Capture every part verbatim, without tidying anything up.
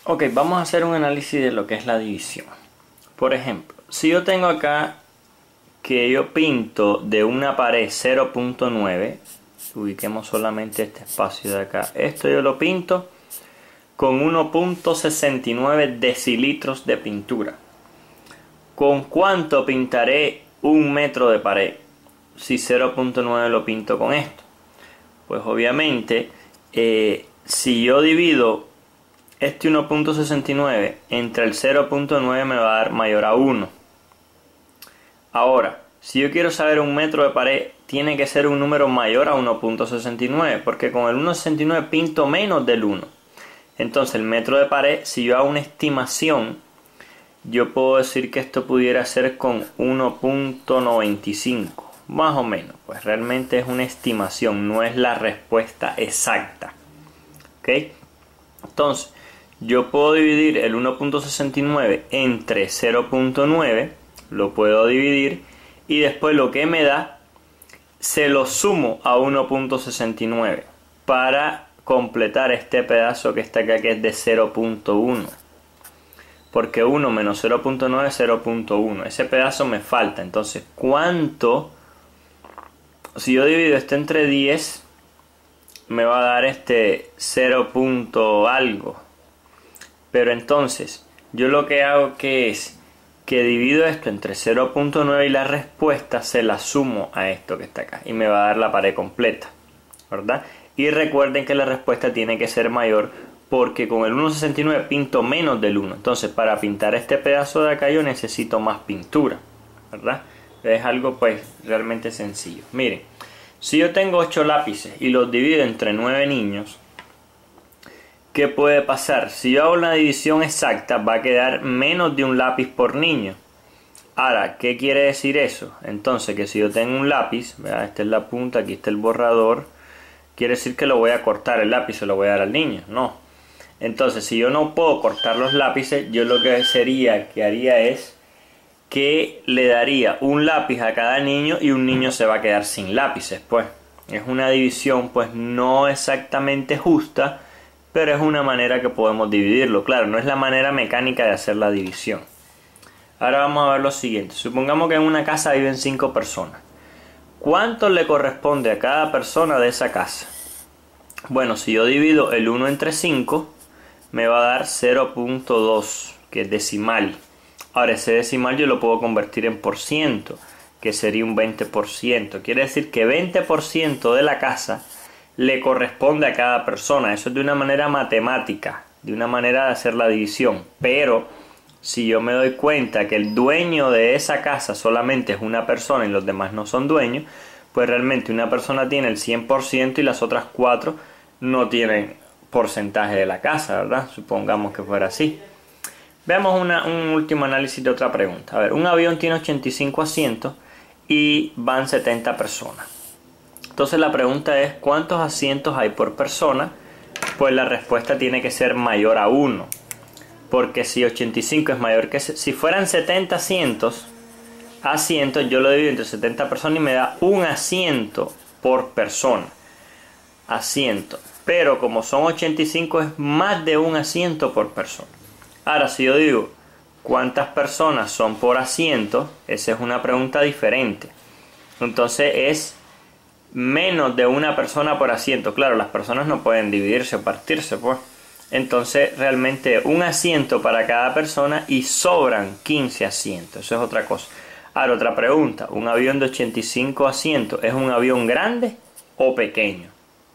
Ok, vamos a hacer un análisis de lo que es la división. Por ejemplo, si yo tengo acá que yo pinto de una pared cero punto nueve, ubiquemos solamente este espacio de acá, esto yo lo pinto con uno punto sesenta y nueve decilitros de pintura. ¿Con cuánto pintaré un metro de pared si cero punto nueve lo pinto con esto? Pues obviamente, eh, si yo divido este uno punto sesenta y nueve entre el cero punto nueve me va a dar mayor a uno. Ahora, si yo quiero saber un metro de pared, tiene que ser un número mayor a uno punto sesenta y nueve, porque con el uno punto sesenta y nueve pinto menos del uno. Entonces el metro de pared, si yo hago una estimación, yo puedo decir que esto pudiera ser con uno punto noventa y cinco, más o menos. Pues realmente es una estimación, no es la respuesta exacta. ¿Ok? Entonces, yo puedo dividir el uno punto sesenta y nueve entre cero punto nueve, lo puedo dividir, y después lo que me da, se lo sumo a uno punto sesenta y nueve para completar este pedazo que está acá, que es de cero punto uno. Porque uno menos cero punto nueve es cero punto uno. Ese pedazo me falta. Entonces, ¿cuánto? Si yo divido esto entre diez, me va a dar este cero punto algo. Pero entonces, yo lo que hago que es que divido esto entre cero punto nueve y la respuesta se la sumo a esto que está acá. Y me va a dar la pared completa, ¿verdad? Y recuerden que la respuesta tiene que ser mayor, porque con el uno punto sesenta y nueve pinto menos del uno. Entonces, para pintar este pedazo de acá yo necesito más pintura, ¿verdad? Es algo pues realmente sencillo. Miren, si yo tengo ocho lápices y los divido entre nueve niños, ¿qué puede pasar? Si yo hago una división exacta, va a quedar menos de un lápiz por niño. Ahora, ¿qué quiere decir eso? Entonces, que si yo tengo un lápiz, ¿verdad? Esta es la punta, aquí está el borrador, quiere decir que lo voy a cortar el lápiz, se lo voy a dar al niño. No. Entonces, si yo no puedo cortar los lápices, yo lo que sería, que haría es que le daría un lápiz a cada niño y un niño se va a quedar sin lápices, pues. Es una división, pues, no exactamente justa, pero es una manera que podemos dividirlo. Claro, no es la manera mecánica de hacer la división. Ahora vamos a ver lo siguiente. Supongamos que en una casa viven cinco personas. ¿Cuánto le corresponde a cada persona de esa casa? Bueno, si yo divido el uno entre cinco, me va a dar cero punto dos, que es decimal. Ahora, ese decimal yo lo puedo convertir en por ciento, que sería un veinte por ciento. Quiere decir que veinte por ciento de la casa le corresponde a cada persona. Eso es de una manera matemática, de una manera de hacer la división. Pero si yo me doy cuenta que el dueño de esa casa solamente es una persona y los demás no son dueños, pues realmente una persona tiene el cien por ciento y las otras cuatro no tienen porcentaje de la casa, ¿verdad? Supongamos que fuera así. Veamos una, un último análisis de otra pregunta. A ver, un avión tiene ochenta y cinco asientos y van setenta personas. Entonces la pregunta es, ¿cuántos asientos hay por persona? Pues la respuesta tiene que ser mayor a uno. Porque si ochenta y cinco es mayor que... Si fueran setenta asientos, asientos, yo lo divido entre setenta personas y me da un asiento por persona. Asiento. Pero como son ochenta y cinco es más de un asiento por persona. Ahora, si yo digo, ¿cuántas personas son por asiento? Esa es una pregunta diferente. Entonces es menos de una persona por asiento. Claro, las personas no pueden dividirse o partirse, pues. Entonces, realmente un asiento para cada persona y sobran quince asientos. Eso es otra cosa. Ahora, otra pregunta. ¿Un avión de ochenta y cinco asientos es un avión grande o pequeño?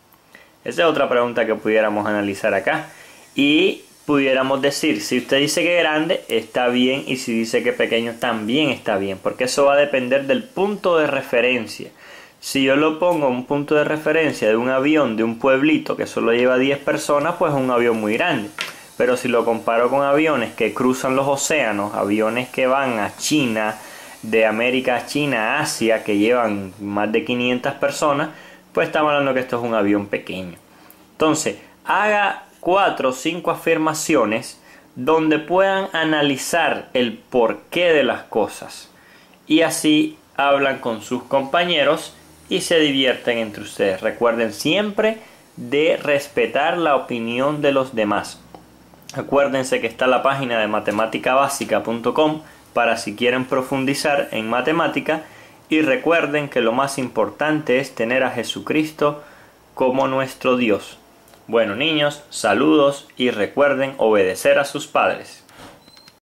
Esa es otra pregunta que pudiéramos analizar acá. Y pudiéramos decir, si usted dice que grande, está bien. Y si dice que pequeño, también está bien. Porque eso va a depender del punto de referencia. Si yo lo pongo un punto de referencia de un avión de un pueblito que solo lleva diez personas, pues es un avión muy grande. Pero si lo comparo con aviones que cruzan los océanos, aviones que van a China, de América a China, a Asia, que llevan más de quinientas personas, pues estamos hablando que esto es un avión pequeño. Entonces, haga cuatro o cinco afirmaciones donde puedan analizar el porqué de las cosas. Y así hablan con sus compañeros y se divierten entre ustedes. Recuerden siempre de respetar la opinión de los demás. Acuérdense que está la página de matemática básica punto com para si quieren profundizar en matemática, y recuerden que lo más importante es tener a Jesucristo como nuestro Dios. Bueno, niños, saludos y recuerden obedecer a sus padres.